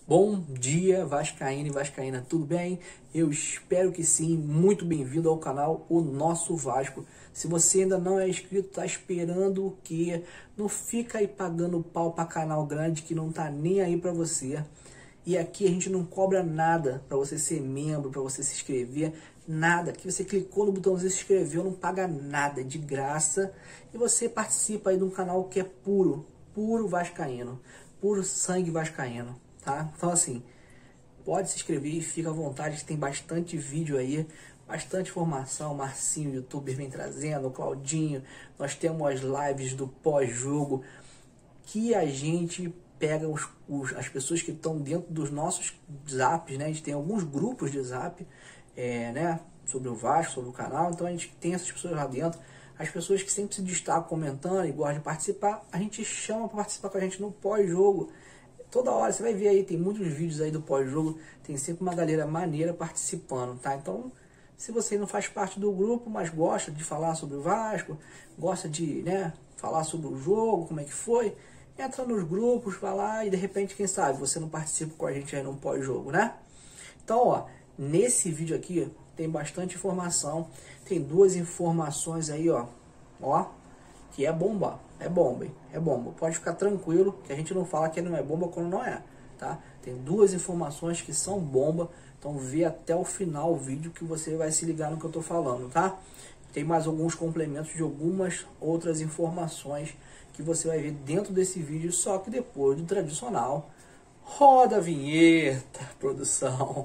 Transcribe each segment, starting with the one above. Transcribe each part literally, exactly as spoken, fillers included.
Bom dia, vascaíno e vascaína, tudo bem? Eu espero que sim, muito bem-vindo ao canal O Nosso Vasco. Se você ainda não é inscrito, tá esperando o quê? Não fica aí pagando pau para canal grande que não tá nem aí para você. E aqui a gente não cobra nada para você ser membro, para você se inscrever, nada. Que você clicou no botãozinho se inscreveu, não paga nada, é de graça. E você participa aí de um canal que é puro, puro vascaíno, puro sangue vascaíno. Tá? Então assim, pode se inscrever e fica à vontade, que tem bastante vídeo aí, bastante informação. O Marcinho, o youtuber, vem trazendo, o Claudinho, nós temos as lives do pós-jogo, que a gente pega os, os, as pessoas que estão dentro dos nossos zaps, né? A gente tem alguns grupos de zap, é, né? Sobre o Vasco, sobre o canal, então a gente tem essas pessoas lá dentro. As pessoas que sempre se destacam comentando e gostam de participar, a gente chama para participar com a gente no pós-jogo. Toda hora, você vai ver aí, tem muitos vídeos aí do pós-jogo, tem sempre uma galera maneira participando, tá? Então, se você não faz parte do grupo, mas gosta de falar sobre o Vasco, gosta de, né, falar sobre o jogo, como é que foi, entra nos grupos, vai lá e de repente, quem sabe, você não participa com a gente aí no pós-jogo, né? Então, ó, nesse vídeo aqui tem bastante informação, tem duas informações aí, ó, ó, que é bomba, é bomba, hein? É bomba. Pode ficar tranquilo que a gente não fala que não é bomba quando não é, tá? Tem duas informações que são bomba, então vê até o final o vídeo que você vai se ligar no que eu tô falando, tá? Tem mais alguns complementos de algumas outras informações que você vai ver dentro desse vídeo, só que depois do tradicional. Roda a vinheta, produção.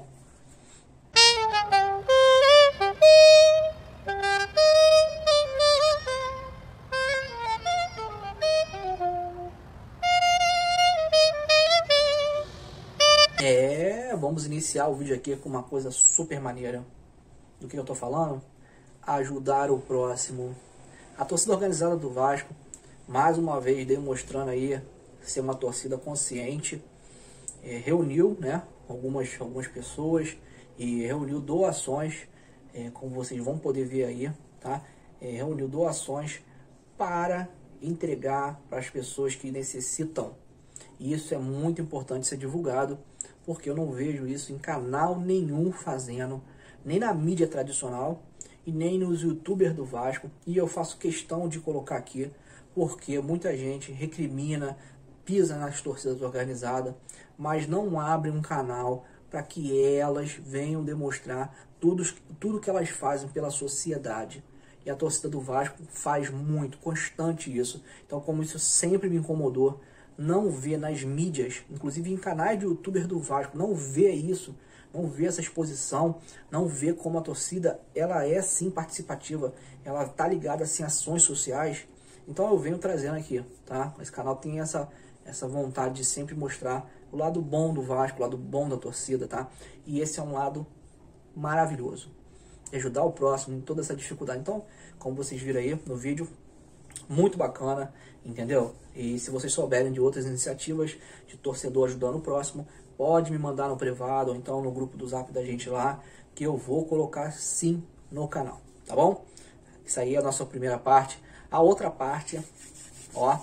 É, vamos iniciar o vídeo aqui com uma coisa super maneira. Do que eu tô falando? Ajudar o próximo. A torcida organizada do Vasco, mais uma vez demonstrando aí ser uma torcida consciente, é, reuniu, né, algumas, algumas pessoas e reuniu doações, é, como vocês vão poder ver aí, tá? É, reuniu doações para entregar para as pessoas que necessitam. E isso é muito importante ser divulgado, porque eu não vejo isso em canal nenhum fazendo, nem na mídia tradicional e nem nos youtubers do Vasco. E eu faço questão de colocar aqui, porque muita gente recrimina, pisa nas torcidas organizadas, mas não abre um canal para que elas venham demonstrar tudo, tudo que elas fazem pela sociedade. E a torcida do Vasco faz muito, constante isso. Então, como isso sempre me incomodou, não vê nas mídias, inclusive em canais de youtuber do Vasco, não vê isso, não vê essa exposição, não vê como a torcida, ela é sim participativa, ela tá ligada assim, a ações sociais. Então eu venho trazendo aqui, tá? Esse canal tem essa, essa vontade de sempre mostrar o lado bom do Vasco, o lado bom da torcida, tá? E esse é um lado maravilhoso, ajudar o próximo em toda essa dificuldade. Então, como vocês viram aí no vídeo, muito bacana, entendeu? E se vocês souberem de outras iniciativas de torcedor ajudando o próximo, pode me mandar no privado ou então no grupo do Zap da gente lá, que eu vou colocar sim no canal, tá bom? Isso aí é a nossa primeira parte. A outra parte, ó,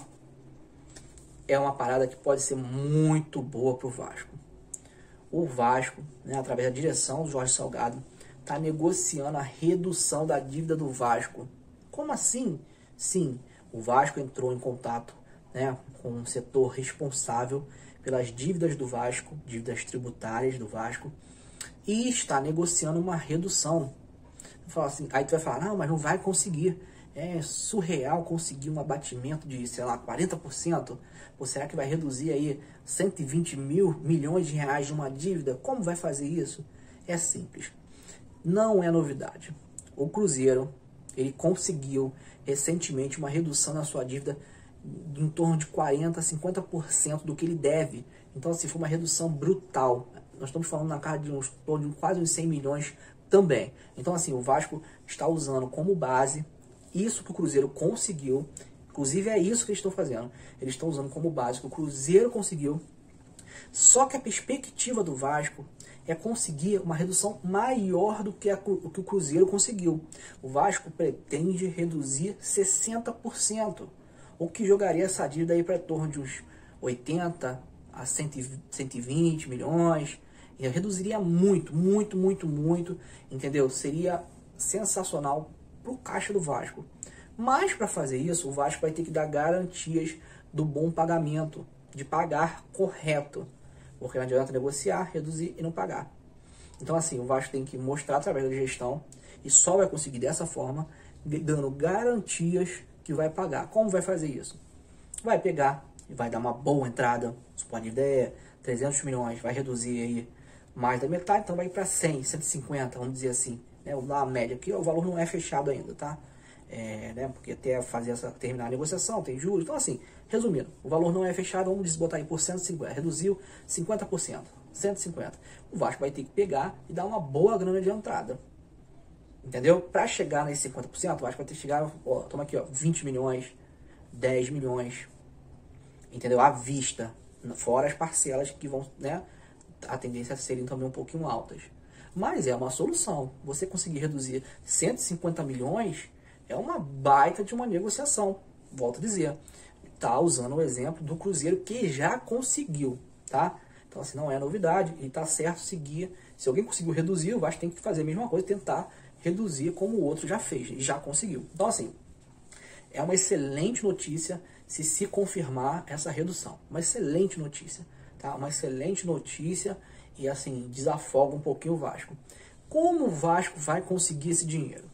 é uma parada que pode ser muito boa pro Vasco. O Vasco, né, através da direção do Jorge Salgado, tá negociando a redução da dívida do Vasco. Como assim? Sim, o Vasco entrou em contato, né, com um setor responsável pelas dívidas do Vasco, dívidas tributárias do Vasco, e está negociando uma redução. Assim, aí tu vai falar, não, mas não vai conseguir. É surreal conseguir um abatimento de, sei lá, quarenta por cento. Ou será que vai reduzir aí cento e vinte mil milhões de reais de uma dívida? Como vai fazer isso? É simples. Não é novidade. O Cruzeiro, ele conseguiu recentemente uma redução na sua dívida de em torno de quarenta a cinquenta por cento do que ele deve. Então, assim, foi uma redução brutal. Nós estamos falando na casa de uns, de quase uns cem milhões também. Então, assim, o Vasco está usando como base isso que o Cruzeiro conseguiu. Inclusive, é isso que eles estão fazendo. Eles estão usando como base que o Cruzeiro conseguiu. Só que a perspectiva do Vasco é conseguir uma redução maior do que, a, o que o Cruzeiro conseguiu. O Vasco pretende reduzir sessenta por cento, o que jogaria essa dívida aí para torno de uns oitenta a cento e vinte milhões, e reduziria muito, muito, muito, muito, entendeu? Seria sensacional para o caixa do Vasco. Mas para fazer isso, o Vasco vai ter que dar garantias do bom pagamento, de pagar correto, porque não adianta negociar, reduzir e não pagar. Então assim, o Vasco tem que mostrar através da gestão, e só vai conseguir dessa forma, dando garantias que vai pagar. Como vai fazer isso? Vai pegar e vai dar uma boa entrada, supondo ideia, trezentos milhões, vai reduzir aí mais da metade, então vai para cem, cento e cinquenta, vamos dizer assim, né? Vamos dar uma média aqui, o valor não é fechado ainda, tá? É, né? Porque até fazer essa, terminar a negociação, tem juros, então assim, resumindo, o valor não é fechado, vamos desbotar aí por cento e cinquenta, reduziu cinquenta por cento, cento e cinquenta. O Vasco vai ter que pegar e dar uma boa grana de entrada, entendeu? Para chegar nesse cinquenta por cento, o Vasco vai ter que chegar, ó, toma aqui, ó, vinte milhões, dez milhões, entendeu? À vista, fora as parcelas que vão, né, a tendência a serem também um pouquinho altas. Mas é uma solução. Você conseguir reduzir cento e cinquenta milhões é uma baita de uma negociação. Volto a dizer, tá usando o exemplo do Cruzeiro, que já conseguiu, tá? Então assim, não é novidade e tá certo seguir. Se alguém conseguiu reduzir, o Vasco tem que fazer a mesma coisa, tentar reduzir como o outro já fez e já conseguiu. Então assim, é uma excelente notícia se se confirmar essa redução. Uma excelente notícia, tá? Uma excelente notícia e assim, desafoga um pouquinho o Vasco. Como o Vasco vai conseguir esse dinheiro?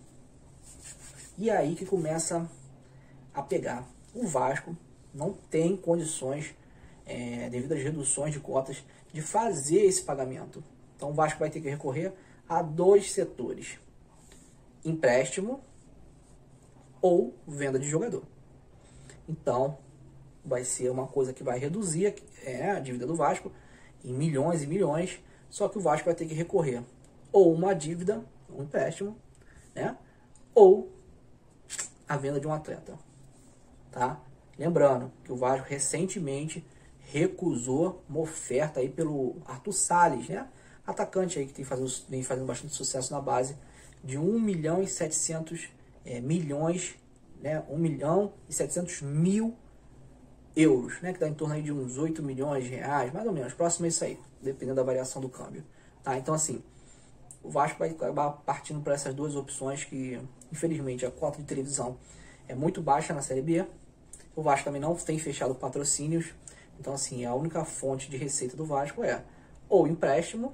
E aí que começa a pegar. O Vasco não tem condições, é, devido às reduções de cotas, de fazer esse pagamento. Então o Vasco vai ter que recorrer a dois setores: empréstimo ou venda de jogador. Então vai ser uma coisa que vai reduzir é, a dívida do Vasco em milhões e milhões, só que o Vasco vai ter que recorrer ou uma dívida, um empréstimo, né, ou a venda de um atleta, tá? Lembrando que o Vasco recentemente recusou uma oferta aí pelo Arthur Salles, né, atacante aí que tem fazendo, vem fazendo bastante sucesso na base, de um milhão e setecentos é, milhões, né, um milhão e setecentos mil euros, né, que dá em torno aí de uns oito milhões de reais, mais ou menos, próximo a isso aí, dependendo da variação do câmbio, tá? Então assim, o Vasco vai acabar partindo para essas duas opções que, infelizmente, a cota de televisão é muito baixa na Série B, o Vasco também não tem fechado patrocínios, então assim, a única fonte de receita do Vasco é ou empréstimo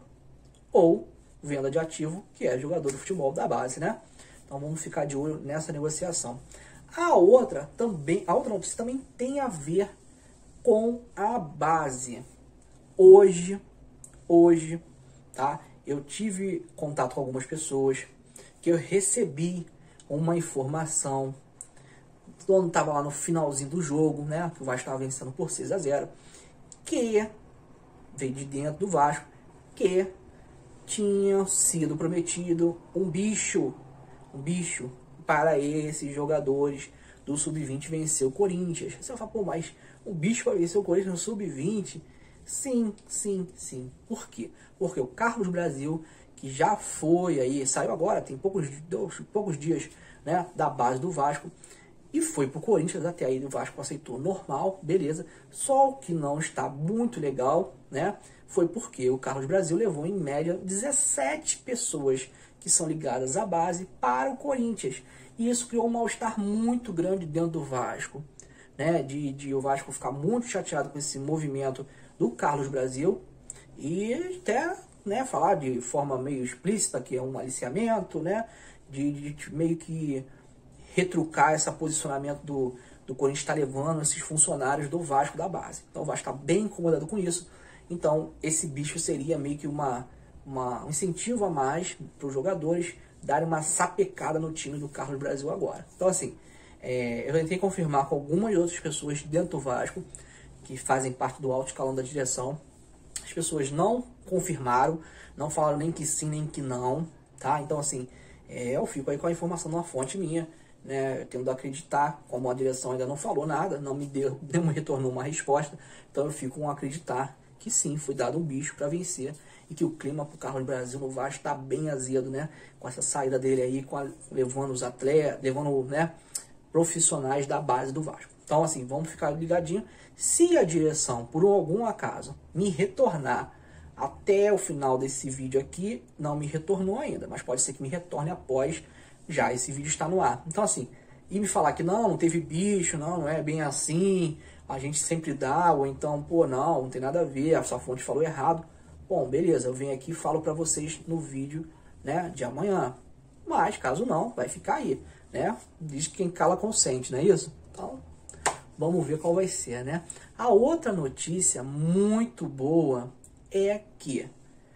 ou venda de ativo, que é jogador do futebol da base, né? Então vamos ficar de olho nessa negociação. A outra também, a outra notícia também tem a ver com a base. Hoje, hoje, tá? Eu tive contato com algumas pessoas que eu recebi uma informação quando estava lá no finalzinho do jogo, né? Que o Vasco estava vencendo por seis a zero, que veio de dentro do Vasco, que tinha sido prometido um bicho, um bicho para esses jogadores do sub vinte vencer o Corinthians. Você vai falar, pô, mas um bicho para vencer o Corinthians no sub vinte? Sim, sim, sim. Por quê? Porque o Carlos Brasil, que já foi aí, saiu agora, tem poucos, dois, poucos dias, né, da base do Vasco, e foi pro Corinthians, até aí o Vasco aceitou normal, beleza. Só o que não está muito legal, né, foi porque o Carlos Brasil levou em média dezessete pessoas que são ligadas à base para o Corinthians. E isso criou um mal-estar muito grande dentro do Vasco, né, de, de o Vasco ficar muito chateado com esse movimento do Carlos Brasil e até, né, falar de forma meio explícita que é um aliciamento, né, de, de meio que retrucar esse posicionamento do, do Corinthians estar levando esses funcionários do Vasco da base. Então o Vasco está bem incomodado com isso. Então esse bicho seria meio que uma, uma, um incentivo a mais para os jogadores darem uma sapecada no time do Carlos Brasil agora. Então assim, é, eu tentei confirmar com algumas outras pessoas dentro do Vasco, que fazem parte do alto escalão da direção. As pessoas não confirmaram, não falaram nem que sim, nem que não, tá? Então assim, é, eu fico aí com a informação numa fonte minha, né, tendo a acreditar, como a direção ainda não falou nada, não me deu, não me retornou uma resposta, então eu fico com acreditar que sim, foi dado um bicho para vencer e que o clima para o Carlos Brasil no Vasco está bem azedo, né, com essa saída dele aí, com a, levando os atletas, levando, né, profissionais da base do Vasco. Então, assim, vamos ficar ligadinho. Se a direção, por algum acaso, me retornar até o final desse vídeo aqui, não me retornou ainda, mas pode ser que me retorne após já esse vídeo estar no ar. Então, assim, e me falar que não, não teve bicho, não, não é bem assim, a gente sempre dá, ou então, pô, não, não tem nada a ver, a sua fonte falou errado. Bom, beleza, eu venho aqui e falo para vocês no vídeo, né, de amanhã. Mas, caso não, vai ficar aí, né? Diz que quem cala consente, não é isso? Então, vamos ver qual vai ser, né? A outra notícia muito boa é que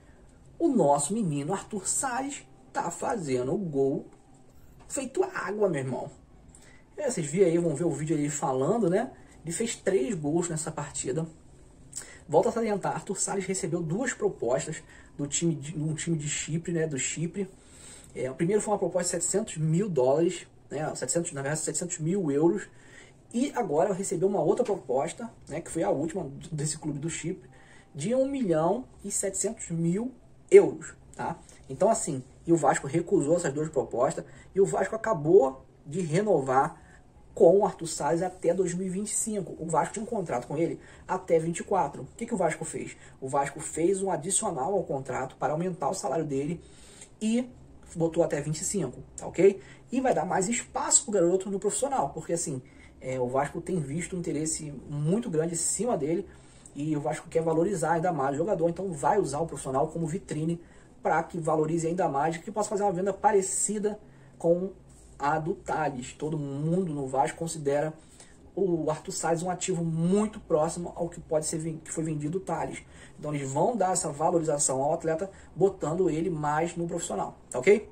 o nosso menino Arthur Salles tá fazendo o gol feito água, meu irmão. É, vocês viram aí, vão ver o vídeo aí falando, né? Ele fez três gols nessa partida. Volta a salientar, Arthur Salles recebeu duas propostas do time de, um time de Chipre, né? Do Chipre. É, o primeiro foi uma proposta de setecentos mil dólares, né? setecentos, na verdade, setecentos mil euros. E agora recebeu uma outra proposta, né? Que foi a última desse clube do Chipre, de um milhão e setecentos mil euros, tá? Então, assim, e o Vasco recusou essas duas propostas e o Vasco acabou de renovar com o Arthur Salles até dois mil e vinte e cinco. O Vasco tinha um contrato com ele até vinte e quatro. O que, que o Vasco fez? O Vasco fez um adicional ao contrato para aumentar o salário dele e botou até vinte e cinco, tá ok? E vai dar mais espaço pro garoto no profissional, porque assim, é, o Vasco tem visto um interesse muito grande em cima dele e o Vasco quer valorizar ainda mais o jogador, então vai usar o profissional como vitrine para que valorize ainda mais e que possa fazer uma venda parecida com a do Tales. Todo mundo no Vasco considera o Arthur Salles um ativo muito próximo ao que pode ser que foi vendido o Tales. Então eles vão dar essa valorização ao atleta, botando ele mais no profissional, tá ok?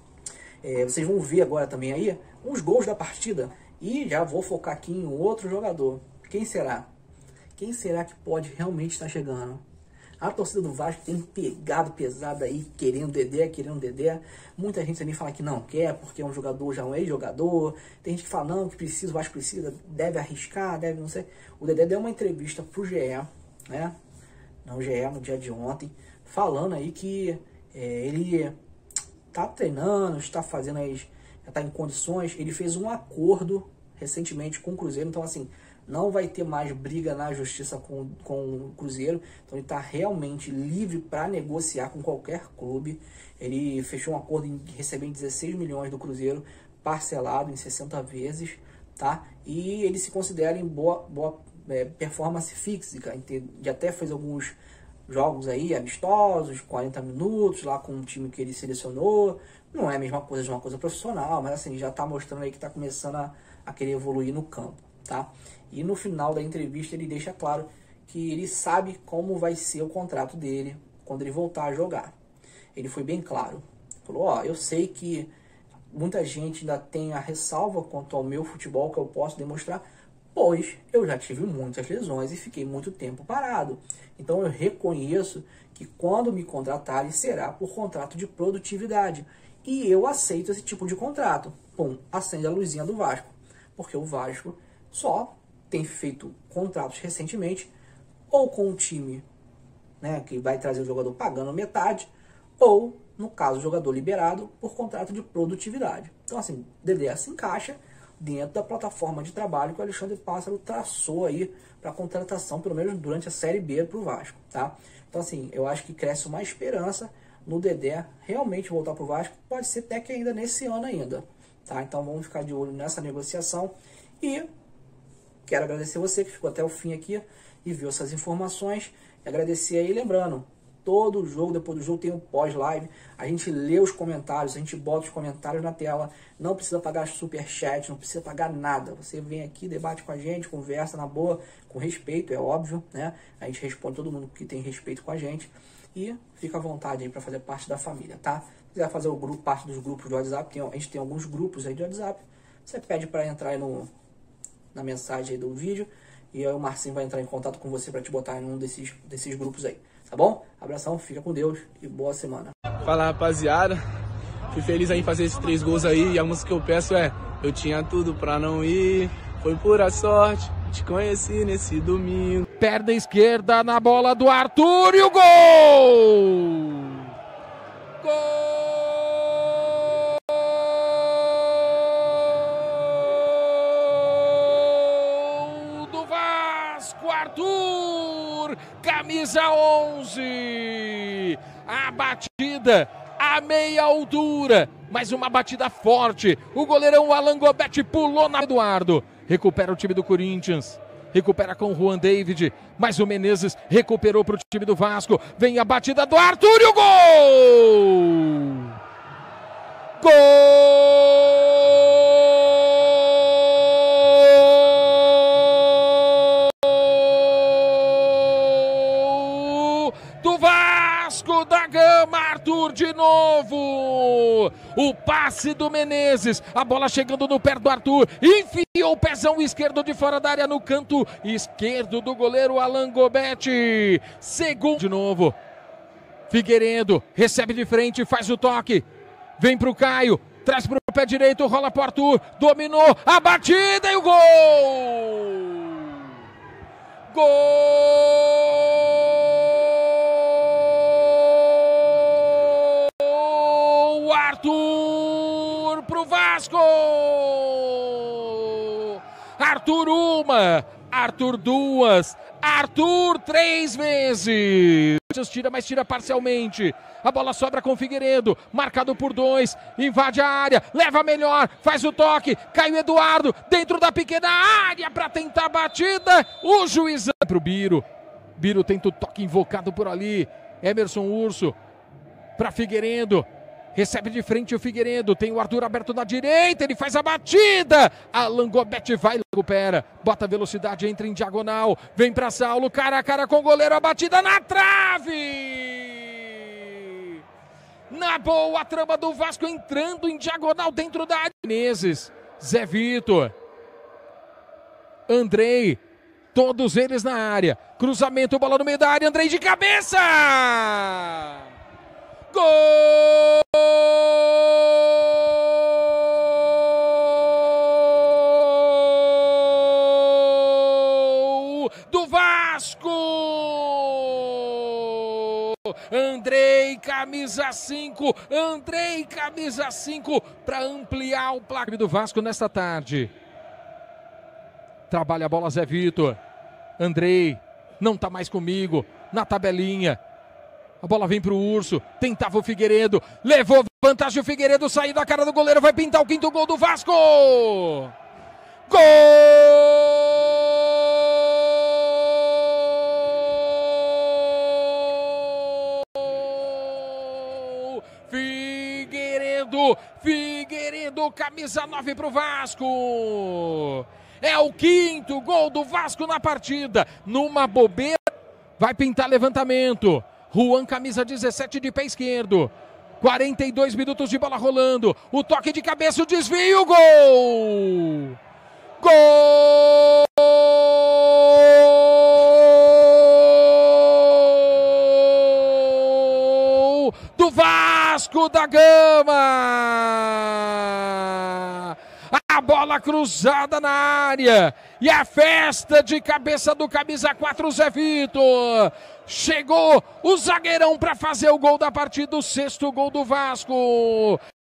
É, vocês vão ver agora também aí uns gols da partida e já vou focar aqui em outro jogador. Quem será? Quem será que pode realmente estar chegando? A torcida do Vasco tem pegado pesado aí, querendo Dedé, querendo Dedé. Muita gente também fala que não quer, porque é um jogador, já é um ex-jogador. Tem gente que fala, não, que precisa, o Vasco precisa, deve arriscar, deve não sei. O Dedé deu uma entrevista pro G E, né? Não, G E, no dia de ontem, falando aí que é, ele tá treinando, está fazendo aí, já tá em condições. Ele fez um acordo recentemente com o Cruzeiro, então assim, não vai ter mais briga na justiça com, com o Cruzeiro. Então ele está realmente livre para negociar com qualquer clube. Ele fechou um acordo em receber dezesseis milhões do Cruzeiro, parcelado em sessenta vezes, tá? E ele se considera em boa, boa é, performance física. Ele até fez alguns jogos aí amistosos, quarenta minutos, lá com um time que ele selecionou. Não é a mesma coisa de uma coisa profissional, mas assim, já está mostrando aí que está começando a, a querer evoluir no campo, tá? E no final da entrevista ele deixa claro que ele sabe como vai ser o contrato dele quando ele voltar a jogar. Ele foi bem claro. Falou, ó, eu sei que muita gente ainda tem a ressalva quanto ao meu futebol que eu posso demonstrar, pois eu já tive muitas lesões e fiquei muito tempo parado. Então eu reconheço que quando me contratarem será por contrato de produtividade. E eu aceito esse tipo de contrato. Pum, acende a luzinha do Vasco. Porque o Vasco só tem feito contratos recentemente, ou com um time, né, que vai trazer o jogador pagando metade, ou, no caso, o jogador liberado por contrato de produtividade. Então, assim, Dedé se encaixa dentro da plataforma de trabalho que o Alexandre Pássaro traçou aí para contratação, pelo menos durante a Série B para o Vasco, tá? Então, assim, eu acho que cresce uma esperança no Dedé realmente voltar para o Vasco, pode ser até que ainda nesse ano ainda, tá? Então, vamos ficar de olho nessa negociação e quero agradecer você que ficou até o fim aqui e viu essas informações. E agradecer aí, lembrando, todo jogo, depois do jogo tem um pós-live. A gente lê os comentários, a gente bota os comentários na tela. Não precisa pagar superchat, não precisa pagar nada. Você vem aqui, debate com a gente, conversa na boa, com respeito, é óbvio, né? A gente responde todo mundo que tem respeito com a gente. E fica à vontade aí para fazer parte da família, tá? Se quiser fazer o grupo, parte dos grupos do WhatsApp, tem, a gente tem alguns grupos aí de WhatsApp. Você pede para entrar aí no... na mensagem aí do vídeo, e aí o Marcinho vai entrar em contato com você para te botar em um desses, desses grupos aí, tá bom? Abração, fica com Deus e boa semana. Fala, rapaziada, fui feliz aí em fazer esses três gols aí, e a música que eu peço é: eu tinha tudo pra não ir, foi pura sorte, te conheci nesse domingo. Perna esquerda na bola do Arthur e o gol! Gol! camisa onze. A batida a meia altura, mas uma batida forte. O goleirão Alan Gobet pulou na Eduardo. Recupera o time do Corinthians. Recupera com o Juan David, mas o Menezes recuperou para o time do Vasco. Vem a batida do Arthur e o gol! Gol do Vasco da Gama, Arthur de novo. O passe do Menezes, a bola chegando no pé do Arthur, enfiou o pezão esquerdo de fora da área no canto esquerdo do goleiro Alan Gobet. Segundo de novo. Figueiredo recebe de frente, faz o toque. Vem pro Caio, traz pro pé direito, rola pro Arthur, dominou a batida e o gol! Gol! Arthur pro Vasco! Arthur uma, Arthur duas, Arthur três vezes. Tira, mas tira parcialmente. A bola sobra com o Figueiredo, marcado por dois, invade a área, leva melhor, faz o toque, Caio Eduardo dentro da pequena área para tentar a batida. O juiz para o Biro. Biro tenta o toque invocado por ali. Emerson Urso para Figueiredo. Recebe de frente o Figueiredo, tem o Arthur aberto na direita, ele faz a batida. Alan Gobet vai, recupera, bota velocidade, entra em diagonal, vem para Saulo, cara a cara com o goleiro, a batida na trave. Na boa, a trama do Vasco entrando em diagonal dentro da área. Menezes, Zé Vitor, Andrei, todos eles na área. Cruzamento, bola no meio da área, Andrei de cabeça. Gol do Vasco! Andrei, camisa cinco, Andrei, camisa cinco, para ampliar o placar do Vasco nesta tarde. Trabalha a bola Zé Vitor. Andrei, não tá mais comigo, na tabelinha. A bola vem pro Urso, tentava o Figueiredo, levou vantagem o Figueiredo, saiu da cara do goleiro, vai pintar o quinto gol do Vasco! Gol! Figueiredo, Figueiredo, camisa nove pro Vasco! É o quinto gol do Vasco na partida, numa bobeira, vai pintar levantamento. Juan, camisa dezessete, de pé esquerdo. quarenta e dois minutos de bola rolando. O toque de cabeça, o desvio, gol! Gol! Do Vasco da Gama! A bola cruzada na área. E a festa de cabeça do camisa quatro, Zé Vitor. Chegou o zagueirão para fazer o gol da partida, o sexto gol do Vasco.